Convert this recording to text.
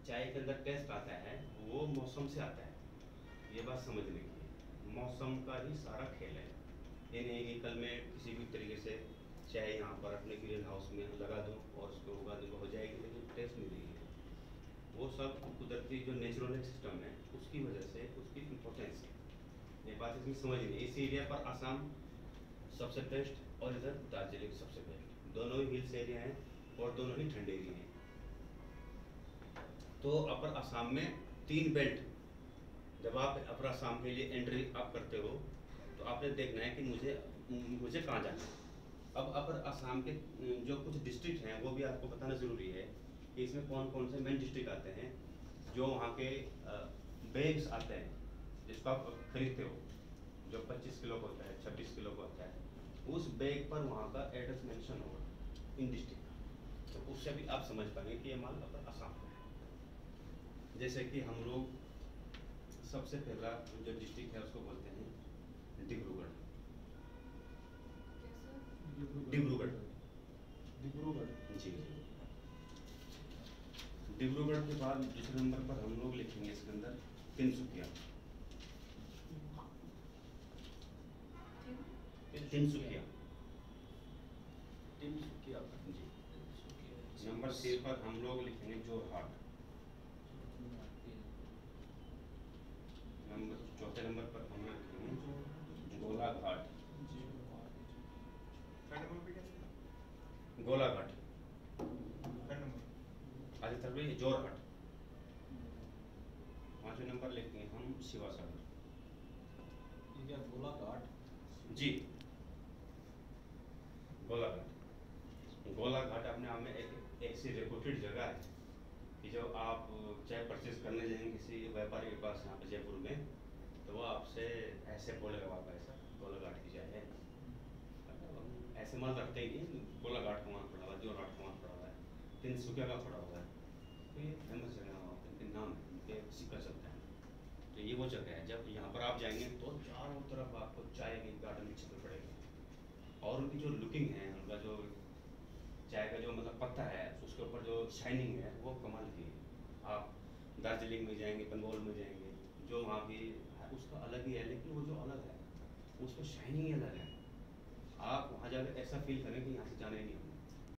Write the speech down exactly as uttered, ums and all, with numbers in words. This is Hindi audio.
चाय के अंदर टेस्ट आता है वो मौसम से आता है, ये बात समझने की है। मौसम का ही सारा खेल है। ये नहीं कि कल मैं किसी भी तरीके से चाय यहाँ पर अपने ग्रीन हाउस में लगा दूँ और उसको उगा दूँ हो जाएगी, लेकिन टेस्ट नहीं देगी। वो सब कुदरती जो नेचुरल सिस्टम है उसकी वजह से उसकी इम्पोर्टेंस है। ये बात इसमें समझ नहीं, इस एरिया पर आसाम सबसे बेस्ट और इधर दार्जिलिंग सबसे बेस्ट। दोनों ही हिल्स एरिया हैं और दोनों ही ठंडे एरिया हैं। तो अपर असम में तीन बेल्ट, जब आप अपर असम के लिए एंट्री आप करते हो तो आपने देखना है कि मुझे मुझे कहाँ जाना है। अब अपर असम के जो कुछ डिस्ट्रिक्ट हैं वो भी आपको बताना ज़रूरी है कि इसमें कौन कौन से मेन डिस्ट्रिक्ट आते हैं जो वहाँ के बैग्स आते हैं जिसको आप खरीदते हो, जो पच्चीस किलो का होता है, छब्बीस किलो का होता है, उस बैग पर वहाँ का एड्रेस मेंशन होगा इन डिस्ट्रिक्ट का। तो उससे भी आप समझ पाएंगे कि ये माल अपर असम का है। जैसे कि हम लोग सबसे पहला जो डिस्ट्रिक्ट है उसको बोलते हैं डिब्रूगढ़। डिब्रूगढ़ डिब्रूगढ़ जी। डिब्रूगढ़ के बाद दूसरे नंबर पर हम लोग लिखेंगे इसके अंदर तिनसुकिया। तिनसुकिया तिनसुकिया जी। नंबर छः पर हम लोग लिखेंगे जोरहाट। नंबर चौथे नंबर पर हम लोग लिखेंगे गोलाघाट। गोलाघाट आज तक भी जोरहाट। पांचवें नंबर लिखेंगे हम शिवासागर। क्या गोलाघाट? जी गोलाघाट। गोलाघाट अपने आप में एक ऐसी रेपुटेड जगह है कि जब आप चाय परचेज करने जाएंगे किसी व्यापारी के पास यहाँ पे जयपुर में, तो वो आपसे ऐसे बोलेगा वहाँ पर ऐसा गोलाघाट की चाय है। ऐसे माल रखते ही नहीं, गोलाघाट का वहाँ पड़ा हुआ है, जोरहाट का वहाँ पड़ा हुआ है, तिनसुकिया का पड़ा हुआ है। तो ये फेमस जगह है, इनके नाम है, इनके सिक्का चलता है। तो ये वो जगह है, जब यहाँ पर आप जाएंगे तो चारों तरफ आपको चाय के गार्डन में छपे पड़ेगा। और उनकी जो लुकिंग है, उनका जो चाय का जो मतलब पत्ता है उसके ऊपर जो शाइनिंग है वो कमाल की है। आप दार्जिलिंग में जाएंगे, बंगाल में जाएंगे, जो वहाँ की उसका अलग ही है, लेकिन वो जो अलग है उसका शाइनिंग ही अलग है। आप वहाँ जाकर ऐसा फील करें कि यहाँ से जाना ही नहीं होगा।